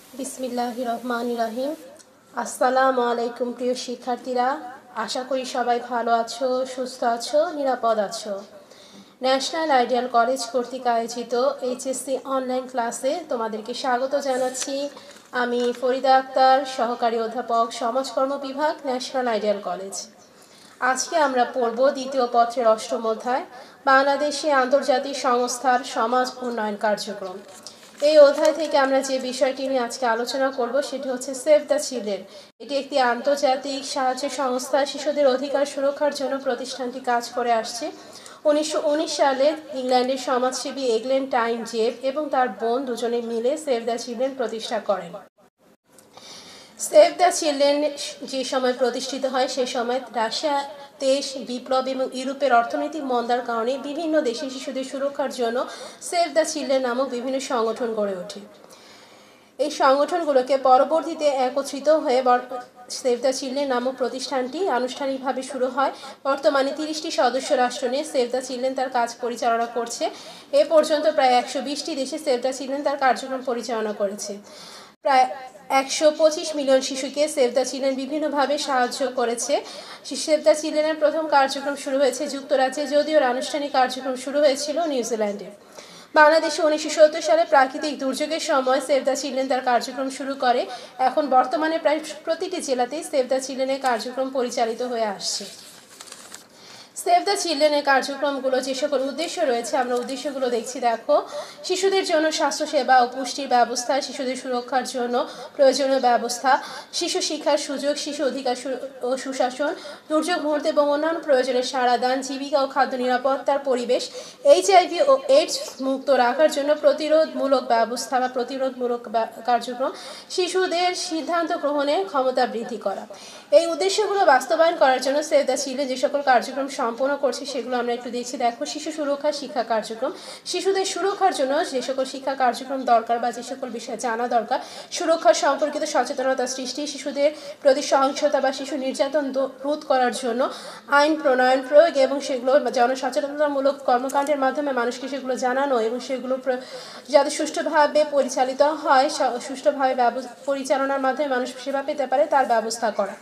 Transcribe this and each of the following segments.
বিসমিল্লাহির রহমানির রহিম। আসসালামু আলাইকুম প্রিয় শিক্ষার্থীরা, আশা করি সবাই ভালো আছো, সুস্থ আছো, নিরাপদ আছো। ন্যাশনাল আইডিয়াল কলেজ কর্তৃক আয়োজিত এইচএসসি অনলাইন ক্লাসে তোমাদেরকে স্বাগত জানাচ্ছি। আমি ফরিদা আক্তার, সহকারী অধ্যাপক, সমাজকর্ম বিভাগ, ন্যাশনাল আইডিয়াল কলেজ। আজকে আমরা পড়ব দ্বিতীয় পত্রের অষ্টম অধ্যায়, বাংলাদেশে আন্তর্জাতিক সংস্থার সমাজ উন্নয়ন কার্যক্রম। এই অধ্যায় থেকে আমরা যে বিষয়টি নিয়ে আজকে আলোচনা করব সেটি হচ্ছে সেভ দ্য চিলড্রেন। এটি একটি আন্তর্জাতিক সাহায্য সংস্থা। শিশুদের অধিকার সুরক্ষার জন্য প্রতিষ্ঠানটি কাজ করে আসছে। 1919 সালে ইংল্যান্ডের সমাজসেবী এগলেন্টাইন জেব এবং তার বোন দুজনে মিলে সেভ দ্য চিলড্রেন প্রতিষ্ঠা করেন। সেভ দ্য চিলড্রেন যে সময় প্রতিষ্ঠিত হয় সে সময় রাশিয়া দেশ বিপ্লব এবং ইউরোপের অর্থনৈতিক মন্দার কারণে বিভিন্ন দেশে শিশুদের সুরক্ষার জন্য সেভ দ্য চিলড্রেন নামক বিভিন্ন সংগঠন গড়ে ওঠে। এই সংগঠনগুলোকে পরবর্তীতে একত্রিত হয়ে সেভ দ্য চিলড্রেন নামক প্রতিষ্ঠানটি আনুষ্ঠানিকভাবে শুরু হয়। বর্তমানে 30টি সদস্য রাষ্ট্র নিয়ে সেভ দ্য চিলড্রেন তার কাজ পরিচালনা করছে। এ পর্যন্ত প্রায় 120টি দেশে সেভ দ্য চিলড্রেন তার কার্যক্রম পরিচালনা করেছে। প্রায় 125 মিলিয়ন শিশুকে সেভ দ্য চিলড্রেন বিভিন্নভাবে সাহায্য করেছে। সেভ দ্য চিলড্রেনের প্রথম কার্যক্রম শুরু হয়েছে যুক্তরাজ্যে, যদিও আনুষ্ঠানিক কার্যক্রম শুরু হয়েছিল নিউজিল্যান্ডে। বাংলাদেশে 1970 সালে প্রাকৃতিক দুর্যোগের সময় সেভ দ্য চিলড্রেন তার কার্যক্রম শুরু করে। এখন বর্তমানে প্রায় প্রতিটি জেলাতেই সেভ দ্য চিলড্রেনের কার্যক্রম পরিচালিত হয়ে আসছে। সেভ দ্য চিলড্রেনের কার্যক্রমগুলো যে সকল উদ্দেশ্য রয়েছে আমরা উদ্দেশ্যগুলো দেখছি। দেখো, শিশুদের জন্য স্বাস্থ্যসেবা ও পুষ্টির ব্যবস্থা, শিশুদের সুরক্ষার জন্য প্রয়োজনীয় ব্যবস্থা, শিশু শিক্ষার সুযোগ, শিশু অধিকার ও সুশাসন, দুর্যোগ মুহূর্তে এবং অন্যান্য প্রয়োজনের সাড়াদান, জীবিকা ও খাদ্য নিরাপত্তার পরিবেশ, HIV ও এইডস মুক্ত রাখার জন্য প্রতিরোধমূলক ব্যবস্থা বা প্রতিরোধমূলক কার্যক্রম, শিশুদের সিদ্ধান্ত গ্রহণের ক্ষমতা বৃদ্ধি করা। এই উদ্দেশ্যগুলো বাস্তবায়ন করার জন্য সেভ দ্য চিলড্রেন যে সকল কার্যক্রম সম্পন্ন করছে সেগুলো আমরা একটু দেখছি। দেখো, শিশু সুরক্ষা শিক্ষা কার্যক্রম। শিশুদের সুরক্ষার জন্য যে সকল শিক্ষা কার্যক্রম দরকার বা যে সকল বিষয়ে জানা দরকার, সুরক্ষা সম্পর্কিত সচেতনতা সৃষ্টি, শিশুদের প্রতি সহিংসতা বা শিশু নির্যাতন রোধ করার জন্য আইন প্রণয়ন, প্রয়োগ এবং সেগুলো জনসচেতনতামূলক কর্মকাণ্ডের মাধ্যমে মানুষকে সেগুলো জানানো এবং সেগুলো যাতে সুষ্ঠুভাবে পরিচালিত হয়, সুষ্ঠুভাবে পরিচালনার মাধ্যমে মানুষ সেবা পেতে পারে তার ব্যবস্থা করা।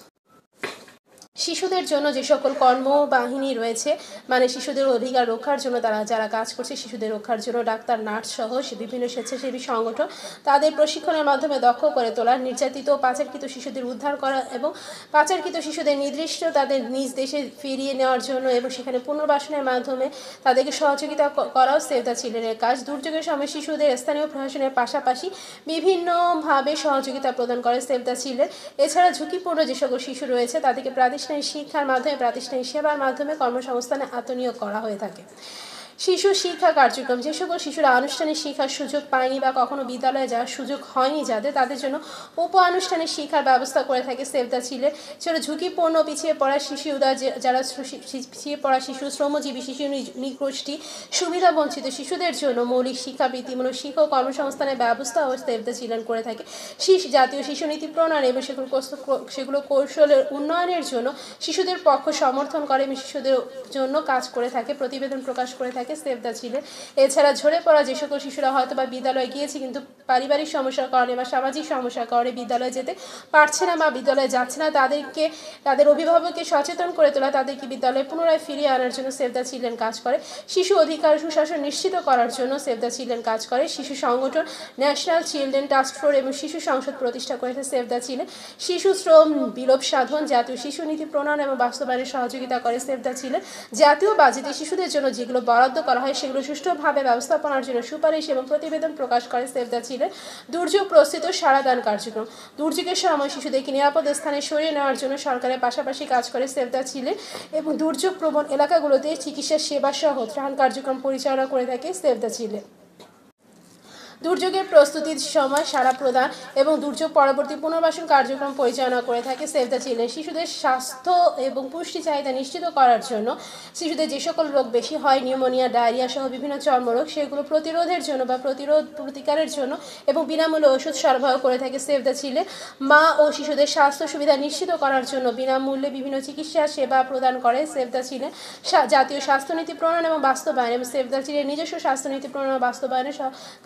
শিশুদের জন্য যে সকল কর্মবাহিনী রয়েছে, মানে শিশুদের অধিকার রক্ষার জন্য তারা যারা কাজ করছে, শিশুদের রক্ষার জন্য ডাক্তার, নার্স সহ বিভিন্ন স্বেচ্ছাসেবী সংগঠন, তাদের প্রশিক্ষণের মাধ্যমে দক্ষ করে তোলা, নির্যাতিত ও পাচারকৃত শিশুদের উদ্ধার করা এবং পাচারকৃত শিশুদের নির্দিষ্ট তাদের নিজ দেশে ফিরিয়ে নেওয়ার জন্য এবং সেখানে পুনর্বাসনের মাধ্যমে তাদেরকে সহযোগিতা করাও সেভ দ্য চিলড্রেনের কাজ। দুর্যোগের সময় শিশুদের স্থানীয় প্রশাসনের পাশাপাশি বিভিন্নভাবে সহযোগিতা প্রদান করে সেভ দ্য চিলড্রেন। এছাড়া ঝুঁকিপূর্ণ যে সকল শিশু রয়েছে তাদেরকে প্রাতিষ্ঠানিক শিক্ষার মাধ্যমে, প্রাতিষ্ঠানিক সেবার মাধ্যমে কর্মসংস্থানে আত্মনিয়োগ করা হয়ে থাকে। শিশু শিক্ষা কার্যক্রম। যে সকল শিশুরা আনুষ্ঠানিক শিক্ষার সুযোগ পায়নি বা কখনো বিদ্যালয়ে যাওয়ার সুযোগ হয়নি তাদের জন্য উপ আনুষ্ঠানিক শিক্ষার ব্যবস্থা করে থাকে সেভ দ্য চিলড্রেন। সেটা ঝুঁকিপূর্ণ পিছিয়ে পড়া শিশুরা, যারা পিছিয়ে পড়া শিশু, শ্রমজীবী শিশু, নিগোষ্ঠী, সুবিধা বঞ্চিত শিশুদের জন্য মৌলিক শিক্ষা, বৃত্তিমূলক শিক্ষা ও কর্মসংস্থানের ব্যবস্থা ও সেভ দ্য চিলড্রেন করে থাকে। জাতীয় শিশু নীতি প্রণয়ন এবং সেগুলো কৌশলের উন্নয়নের জন্য শিশুদের পক্ষ সমর্থন করে এবং শিশুদের জন্য কাজ করে থাকে, প্রতিবেদন প্রকাশ করে থাকে সেভ দ্য চিলড্রেন। এছাড়া ঝরে পড়া যে সকল শিশুরা হয়তো বা বিদ্যালয়ে গিয়েছে কিন্তু পারিবারিক সমস্যার কারণে বা সামাজিক সমস্যার কারণে বিদ্যালয়ে যেতে পারছে না বা বিদ্যালয়ে যাচ্ছে না, তাদের অভিভাবককে সচেতন করে তোলা, তাদেরকে বিদ্যালয়ে পুনরায় ফিরিয়ে আনার জন্য সেভ দ্য চিলড্রেন কাজ করে। শিশু অধিকার সুশাসন নিশ্চিত করার জন্য সেভ দ্য চিলড্রেন কাজ করে। শিশু সংগঠন, ন্যাশনাল চিলড্রেন টাস্ক ফোর্স এবং শিশু সংসদ প্রতিষ্ঠা করেছে সেভ দ্য চিলড্রেন। শিশু শ্রম বিলোপ সাধন, জাতীয় শিশু নীতি প্রণয়ন এবং বাস্তবায়নে সহযোগিতা করে সেভ দ্য চিলড্রেন। জাতীয় বাজেটে শিশুদের জন্য যেগুলো বরাদ্দ করা হয় সেগুলো সুষ্ঠুভাবে ব্যবস্থাপনার জন্য সুপারিশ এবং প্রতিবেদন প্রকাশ করে সেভ দ্য চিলড্রেন। দুর্যোগ প্রস্তুত সাড়াদান কার্যক্রম। দুর্যোগের সময় শিশুদেরকে নিরাপদ স্থানে সরিয়ে নেওয়ার জন্য সরকারের পাশাপাশি কাজ করে সেভ দ্য চিলড্রেন এবং দুর্যোগ প্রবণ এলাকাগুলোতে চিকিৎসা সেবা সহ ত্রাণ কার্যক্রম পরিচালনা করে থাকে সেভ দ্য চিলড্রেন। দুর্যোগের প্রস্তুতির সময় সাড়া প্রদান এবং দুর্যোগ পরবর্তী পুনর্বাসন কার্যক্রম পরিচালনা করে থাকে সেভ দ্য চিলড্রেন। শিশুদের স্বাস্থ্য এবং পুষ্টি চাহিদা নিশ্চিত করার জন্য শিশুদের যে সকল রোগ বেশি হয়, নিউমোনিয়া, ডায়রিয়া সহ বিভিন্ন চর্মরোগ, সেগুলো প্রতিরোধের জন্য বা প্রতিকারের জন্য এবং বিনামূল্যে ওষুধ সরবরাহ করে থাকে সেভ দ্য চিলড্রেন। মা ও শিশুদের স্বাস্থ্য সুবিধা নিশ্চিত করার জন্য বিনামূল্যে বিভিন্ন চিকিৎসা সেবা প্রদান করে সেভ দ্য চিলড্রেন। জাতীয় স্বাস্থ্যনীতি প্রণয়ন এবং বাস্তবায়ন এবং সেভ দ্য চিলড্রেন নিজস্ব স্বাস্থ্যনীতি প্রণয়ন ও বাস্তবায়নে কাজ করে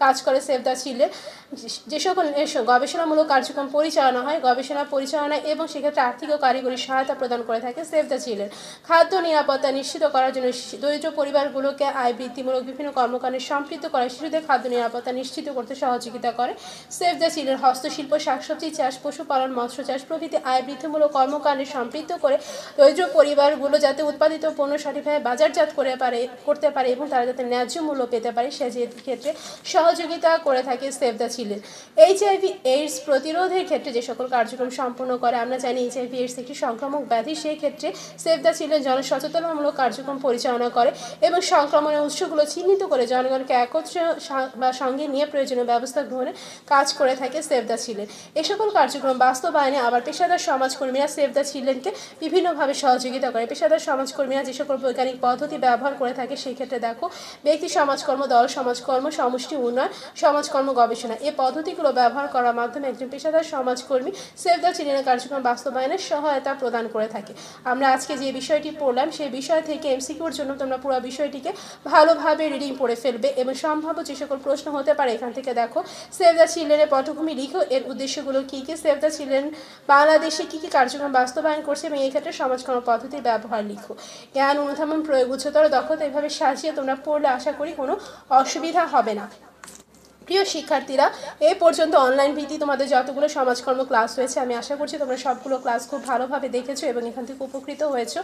সেভ দ্য চিলড্রেন যে সকল গবেষণামূলক কার্যক্রম পরিচালনা হয়, গবেষণা পরিচালনা এবং সেক্ষেত্রে আর্থিক ও কারিগরি সহায়তা প্রদান করে থাকে সেভ দ্য চিলড্রেন। খাদ্য নিরাপত্তা নিশ্চিত করার জন্য দরিদ্র পরিবারগুলোকে আয় বৃদ্ধিমূলক বিভিন্ন কর্মকাণ্ডে সম্পৃক্ত করে শিশুদের খাদ্য নিরাপত্তা নিশ্চিত করতে সহযোগিতা করে সেভ দ্য চিলড্রেন। হস্তশিল্প, শাকসবজি চাষ, পশুপালন, মৎস্য চাষ প্রভৃতি আয় বৃদ্ধিমূলক কর্মকাণ্ডে সম্পৃক্ত করে দরিদ্র পরিবারগুলো যাতে উৎপাদিত পণ্য সঠিকভাবে বাজারজাত করতে পারে এবং তারা যাতে ন্যায্য মূল্য পেতে পারে সে ক্ষেত্রে সহযোগিতা করে থাকে Save the Children. HIV AIDS প্রতিরোধের ক্ষেত্রে যে সকল কার্যক্রম সম্পন্ন করে, আমরা জানি HIV এইডস একটি সংক্রামক ব্যাধি, সেই ক্ষেত্রে সেভ দ্য চিলড্রেন জনসচেতনতামূলক কার্যক্রম পরিচালনা করে এবং সংক্রমণের উৎসগুলো চিহ্নিত করে জনগণকে একত্রে বা সঙ্গে নিয়ে প্রয়োজনীয় ব্যবস্থা গ্রহণে কাজ করে থাকে সেভ দ্য চিলড্রেন। এ সকল কার্যক্রম বাস্তবায়নে আবার পেশাদার সমাজকর্মীরা সেভ দ্য চিলড্রেনকে বিভিন্নভাবে সহযোগিতা করে। পেশাদার সমাজকর্মীরা যে সকল বৈজ্ঞানিক পদ্ধতি ব্যবহার করে থাকে সেই ক্ষেত্রে দেখো ব্যক্তি সমাজকর্ম, দল সমাজকর্ম, সমষ্টি উন্নয়ন, সমাজকর্ম গবেষণা, এই পদ্ধতিগুলো ব্যবহার করার মাধ্যমে একজন পেশাদার সমাজকর্মী সেভ দ্য চিলড্রেনের কার্যক্রম বাস্তবায়নের সহায়তা প্রদান করে থাকে। আমরা আজকে যে বিষয়টি পড়লাম সেই বিষয় থেকে MCQর জন্য তোমরা পুরো বিষয়টিকে ভালোভাবে রিডিং পড়ে ফেলবে এবং সম্ভাব্য যে সকল প্রশ্ন হতে পারে এখান থেকে দেখো সেভ দ্য চিলড্রেনের পটভূমি লিখো, এর উদ্দেশ্যগুলো কী কী, সেভ দ্য চিলড্রেন বাংলাদেশে কী কী কার্যক্রম বাস্তবায়ন করছে এবং এই ক্ষেত্রে সমাজকর্ম পদ্ধতির ব্যবহার লিখো। জ্ঞান, অনুধাবন, প্রয়োগ, উচ্চতর দক্ষতা এভাবে সাজিয়ে তোমরা পড়লে আশা করি কোনো অসুবিধা হবে না। প্রিয় শিক্ষার্থীরা, এই পর্যন্ত অনলাইন ভিত্তি তোমাদের যতগুলো সমাজকর্ম ক্লাস হয়েছে আমি আশা করছি তোমরা সবগুলো ক্লাস খুব ভালোভাবে দেখেছো এবং এখান থেকে উপকৃত হয়েছো।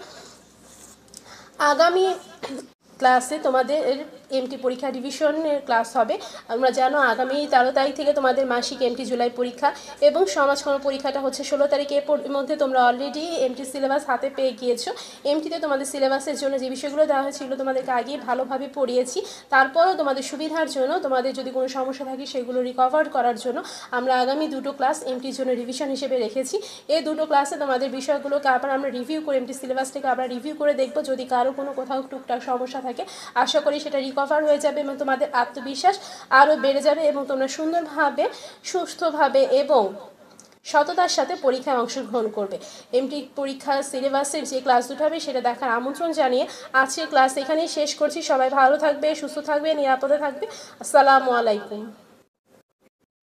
আগামী ক্লাসে তোমাদের MT পরীক্ষা রিভিশনের ক্লাস হবে। আমরা জানো আগামী 13 তারিখ থেকে তোমাদের মাসিক MT জুলাই পরীক্ষা এবং সমাজকর্ম পরীক্ষাটা হচ্ছে 16 তারিখ। এর মধ্যে তোমরা অলরেডি MT সিলেবাস হাতে পেয়ে গিয়েছো। MTতে তোমাদের সিলেবাসের জন্য যে বিষয়গুলো দেওয়া হয়েছে সেগুলো তোমাদেরকে আগেই ভালোভাবে পড়িয়েছি। তারপরও তোমাদের সুবিধার জন্য, তোমাদের যদি কোনো সমস্যা থাকে সেগুলো রিকভার করার জন্য আমরা আগামী দুটো ক্লাস MTর জন্য রিভিশন হিসেবে রেখেছি। এই দুটো ক্লাসে তোমাদের বিষয়গুলোকে আবার আমরা রিভিউ করে MT সিলেবাসটাকে আবার রিভিউ করে দেখবো। যদি কারো কোনো কোথাও টুকটাক সমস্যা থাকে আশা করি সেটা রিকভার হয়ে যাবে এবং তোমাদের আত্মবিশ্বাস আরও বেড়ে যাবে এবং তোমরা সুন্দরভাবে, সুস্থভাবে এবং সততার সাথে পরীক্ষায় অংশগ্রহণ করবে। MT পরীক্ষার সিলেবাসের যে ক্লাস দুটো হবে সেটা দেখার আমন্ত্রণ জানিয়ে আজকের ক্লাস এখানেই শেষ করছি। সবাই ভালো থাকবে, সুস্থ থাকবে, নিরাপদে থাকবে। আসসালামু আলাইকুম।